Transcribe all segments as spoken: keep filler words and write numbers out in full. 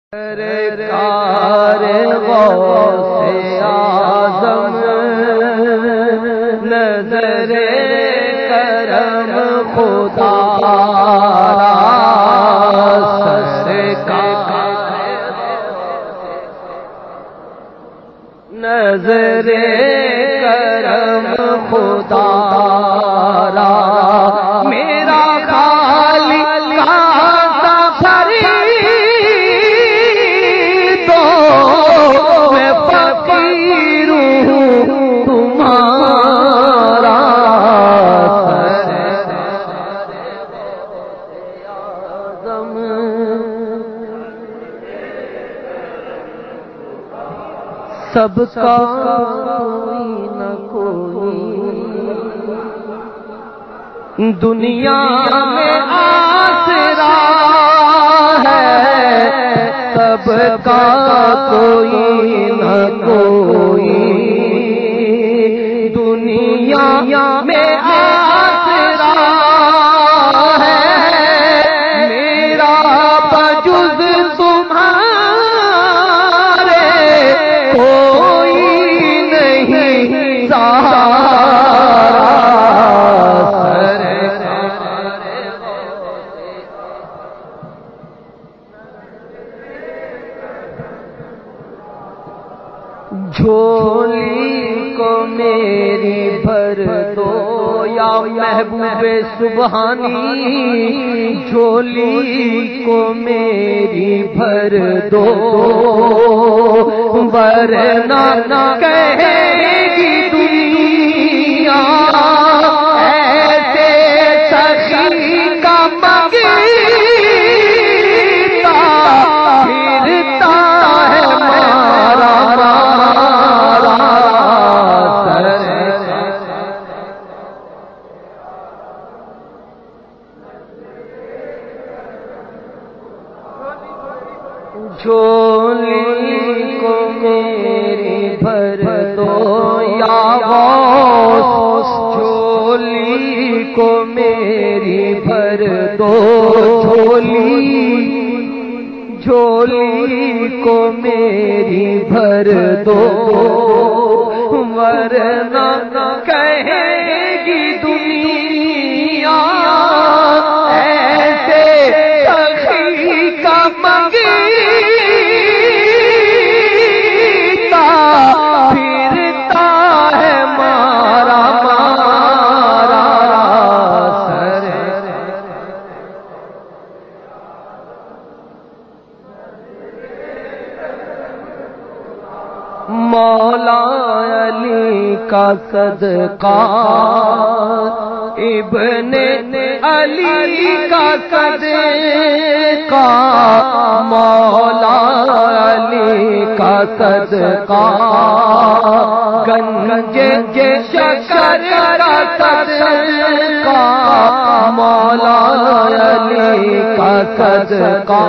سرکار غوث اعظم نظر کرم خدا را سرکار نظر کرم خدا را میرا خالق کا سفر میں فقیر ہوں تمہارا سب کا کوئی نہ کوئی دنیا میں آسرا ہے، سب کا کوئی نہ کوئی دنیا میں آسرا ہے، میرا بجز تمہارے کوئی نہیں سہارا۔ جھولی کو میری بھر دو یا محبوب سبحانی، جھولی کو میری بھر دو ورنہ کہے گی دنیا ایسے سخی کا مگیتا پھرتا ہے مارا جھولی کو میری بھر دو یا غوث، جھولی کو میری بھر دو، جھولی جھولی کو میری بھر دو ورنہ کہے گی دنیا ایسے سخی کا مگی مولا علی کا صدقہ ابن علی کا صدقہ، مولا علی کا صدقہ گنج شکر کا صدقہ، مولا علی کا صدقہ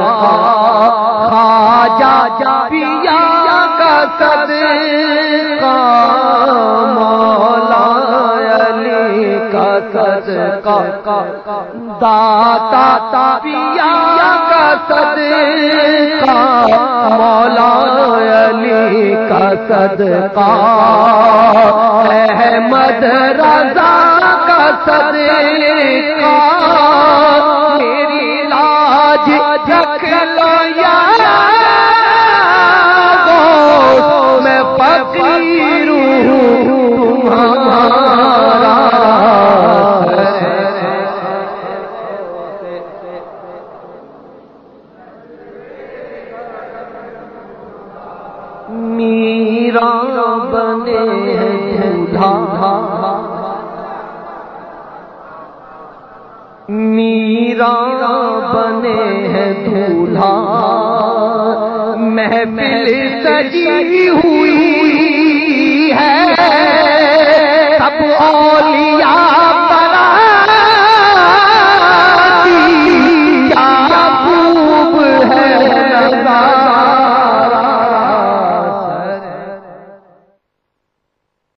خواجہ پیا کا صدقہ، مولا علی کا صدقہ داتا پیا کا صدقہ، مولا علی کا صدقہ احمد رضا کا صدقہ، میری لاج رکھ لو یا میں فقیر ہوں تمہارا۔ میرا بنے دولہا، میرا بنے ہے دولہا، محفل سجی ہوئی ہے سب اولیاء